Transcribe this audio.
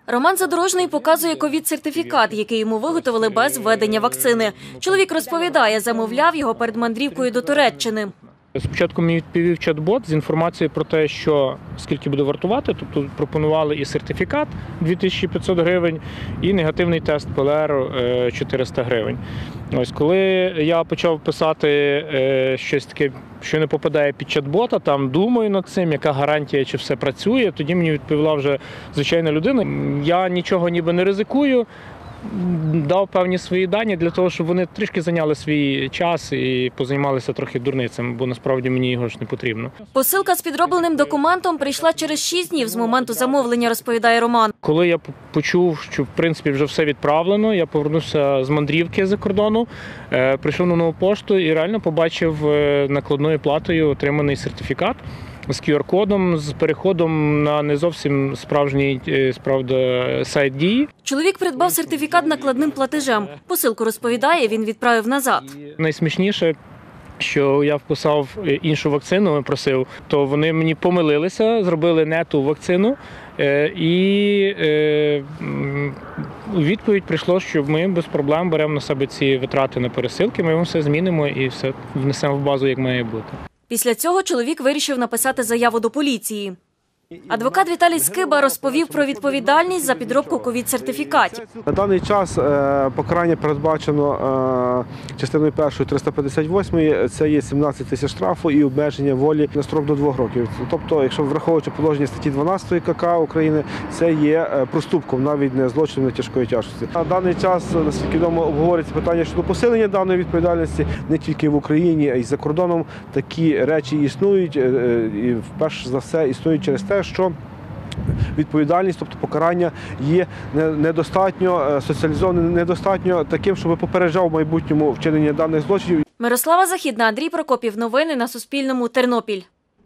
Роман Задорожний показує ковід-сертифікат, який йому виготовили без введення вакцини. Чоловік розповідає, замовляв його перед мандрівкою до Туреччини. Спочатку мені відповів чат-бот з інформацією про те, що скільки буде вартувати, тобто пропонували і сертифікат 2500 гривень, і негативний тест ПЛР 400 гривень. Ось коли я почав писати щось таке, що не попадає під чат-бота, там думаю над цим, яка гарантія, чи все працює, тоді мені відповіла вже звичайна людина. Я нічого ніби не ризикую, дав певні свої дані для того, щоб вони трішки зайняли свій час і позаймалися трохи дурницями, бо насправді мені його ж не потрібно. Посилка з підробленим документом прийшла через 6 днів з моменту замовлення, розповідає Роман. Коли я почув, що в принципі вже все відправлено, я повернувся з мандрівки за кордону, прийшов на нову пошту і реально побачив накладною платою отриманий сертифікат з QR-кодом, з переходом на не зовсім справжній сайт Дії. Чоловік придбав сертифікат накладним платежем. Посилку, розповідає, він відправив назад. Найсмішніше, що я вписав іншу вакцину, просив, то вони мені помилилися, зробили не ту вакцину, і у відповідь прийшло, що ми без проблем беремо на себе ці витрати на пересилки, ми вам все змінимо і все внесемо в базу, як має бути. Після цього чоловік вирішив написати заяву до поліції. Адвокат Віталій Скиба розповів про відповідальність за підробку ковід-сертифікатів. На даний час покарання передбачено частиною 1 358, це є 17 тисяч штрафу і обмеження волі на строк до 2 років. Тобто, якщо враховуючи положення статті 12 КК України, це є проступком, навіть не злочином тяжкої тяжкості. На даний час, наскільки відомо, обговорюється питання щодо посилення даної відповідальності не тільки в Україні, а й за кордоном. Такі речі існують, і перш за все існують через те, що відповідальність, тобто покарання, є недостатньо соціалізованим, недостатньо таким, щоб попереджав в майбутньому вчинення даних злочинів. Мирослава Західна, Андрій Прокопів. Новини на Суспільному. Тернопіль.